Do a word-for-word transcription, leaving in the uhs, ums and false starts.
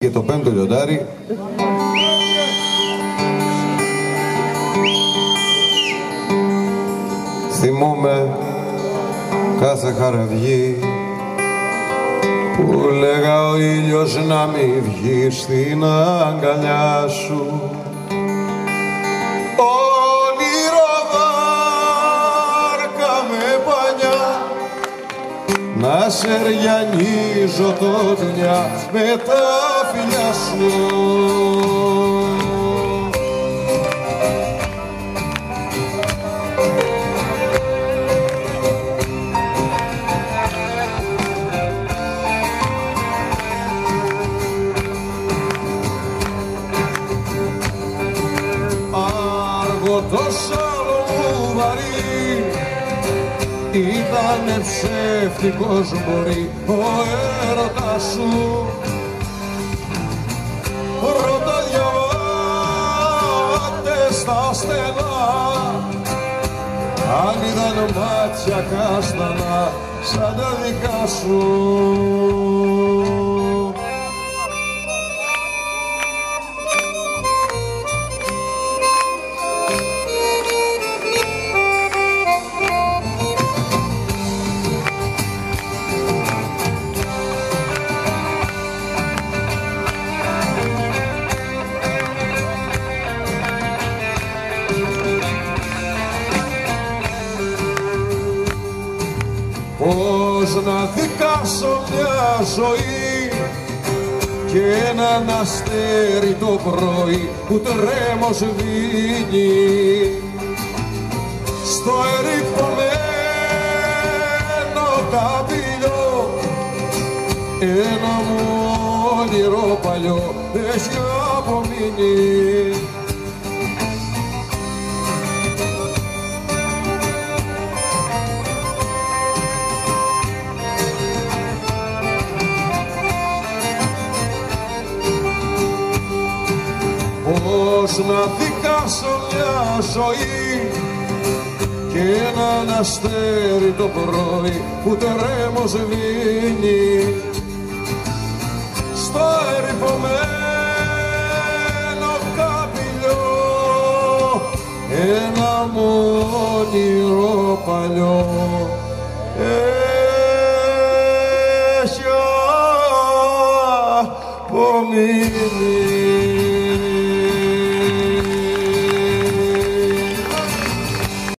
Και το πέμπτο λιοντάρι θυμούμαι κάθε χαραυγή που λέγα ο ήλιος να μη βγει στην αγκαλιά σου. Όνειρο βάρκα με πανιά να σεριανίζω το δουλειά με τα φιλιά σου. Άργο το σάλο μου βαρύ ήτανε ψεύτικος μπορεί ο έρωτας σου. Πρώτα διαβάτε στα στενά αν είδαν μάτια κάστανα σαν τα δικά σου. Πώς να δικάσω μια ζωή και έναν αστέρι το πρωί που τρέμω σβήνει στο ερειπωμένο καπηλιό ένα μου όνειρο παλιό έχει απομείνει. Πώς να δικάσω μια ζωή και έναν αστέρι το πρωί που τρέμω σβήνει στο ερειπωμένο καπηλιό ένα μου όνειρο παλιό έχει απομείνει.